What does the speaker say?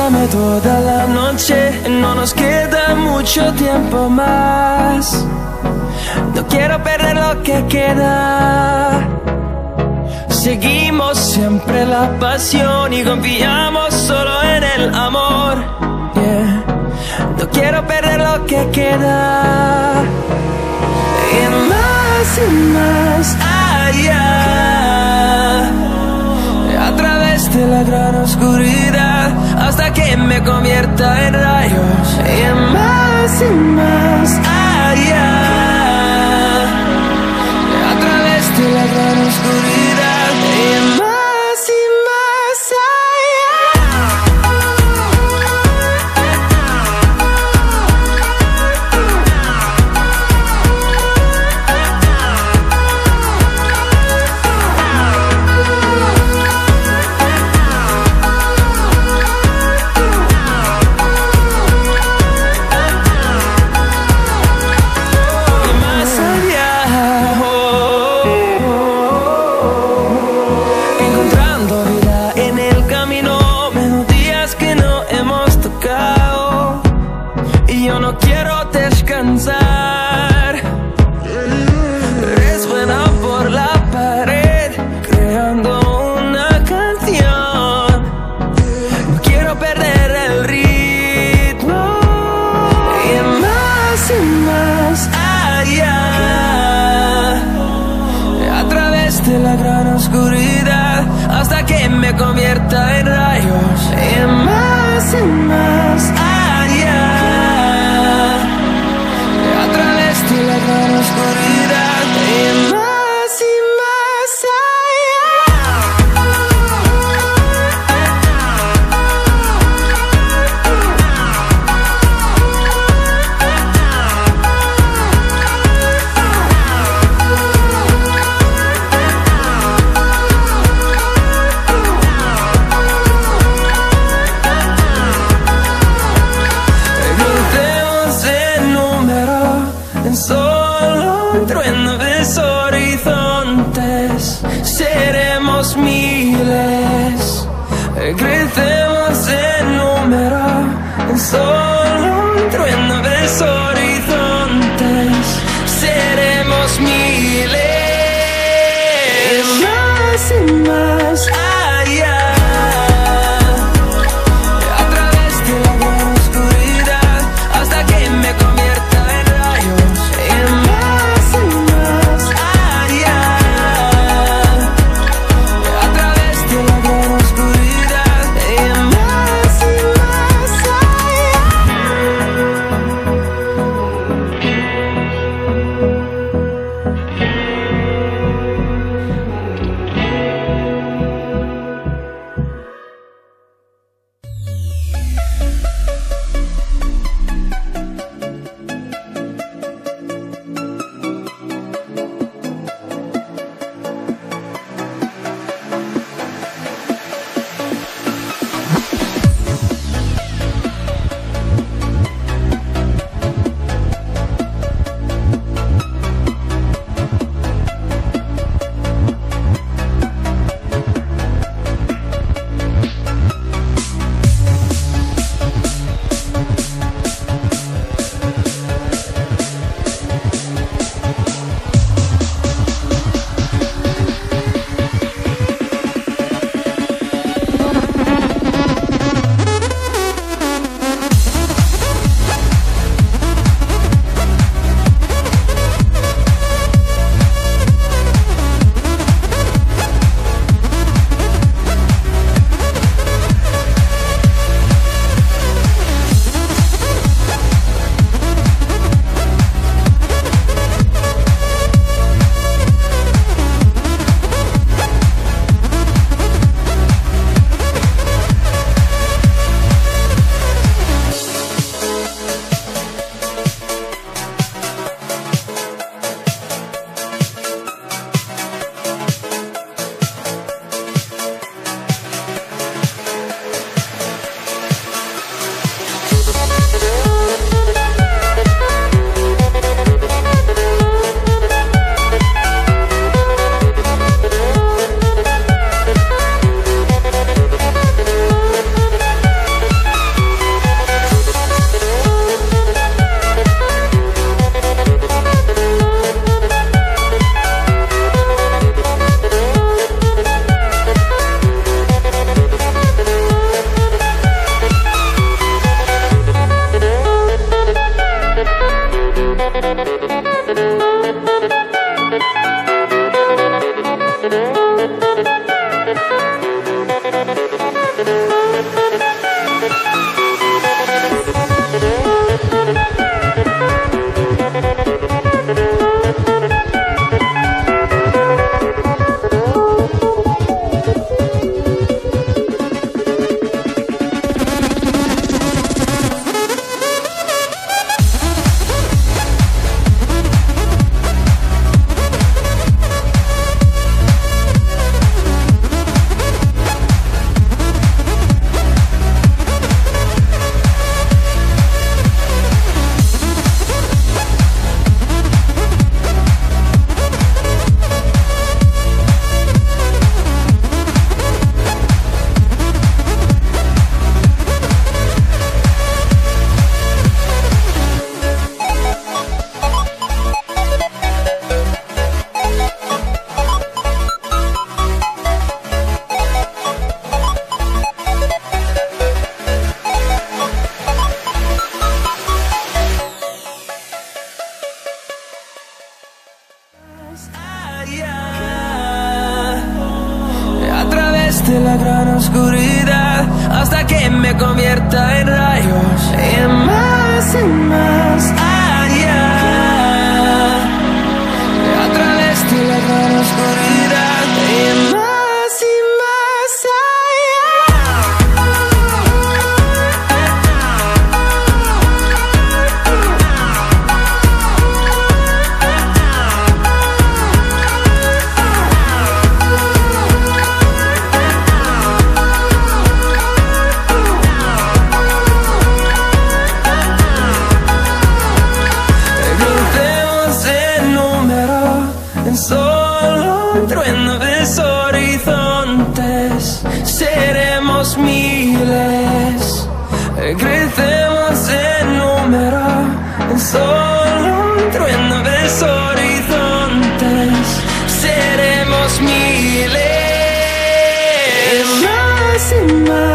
bésame toda la noche, no nos queda mucho tiempo más. No quiero perder lo que queda. Seguimos siempre la pasión y confiamos solo en el amor. Yeah. No quiero perder lo que queda. Y más allá, a través de la gran oscuridad, hasta que me convierta en rayos. Y más allá, a través de la gran oscuridad. Y más resuena por la pared, creando una canción. No quiero perder el ritmo. Y más allá, a través de la gran oscuridad, hasta que me convierta en rayos. Y más allá, a través de la gran oscuridad. Y más allá. Solo un trueno de horizontes, seremos miles, crecemos en número. Solo un trueno de horizontes, seremos miles. Más allá, a través de la gran oscuridad, hasta que me convierta en rayos. A través de la gran oscuridad, hasta que me convierta en rayos, y más allá. A través de la gran oscuridad, y más solo un trueno de horizontes, seremos miles, crecemos en número, en solo un trueno de horizontes, seremos miles, más y más.